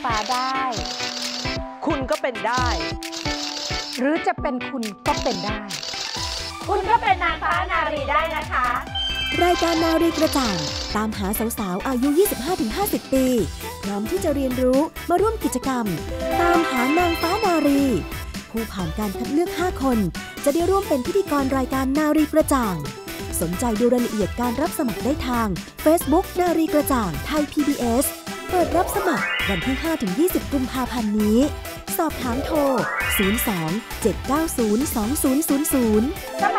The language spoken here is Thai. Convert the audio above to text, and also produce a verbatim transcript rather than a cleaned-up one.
ฟ้าได้คุณก็เป็นได้หรือจะเป็นคุณก็เป็นได้คุณก็เป็นนางฟ้านารีได้นะคะรายการนารีกระจ่างตามหาสาวๆอายุ ยี่สิบห้าถึงห้าสิบ ปีพร้อมที่จะเรียนรู้มาร่วมกิจกรรมตามหานางฟ้านารีผู้ผ่านการคัดเลือกห้าคนจะได้ร่วมเป็นพิธีกรรายการนารีกระจ่างสนใจดูรายละเอียดการรับสมัครได้ทาง Facebook นารีกระจ่างไทย พี บี เอส เปิดรับสมัครวันที่ ห้าถึงยี่สิบ กุมภาพันธ์นี้สอบถามโทร ศูนย์ สอง เจ็ด เก้า ศูนย์ สอง ศูนย์ ศูนย์ ศูนย์ส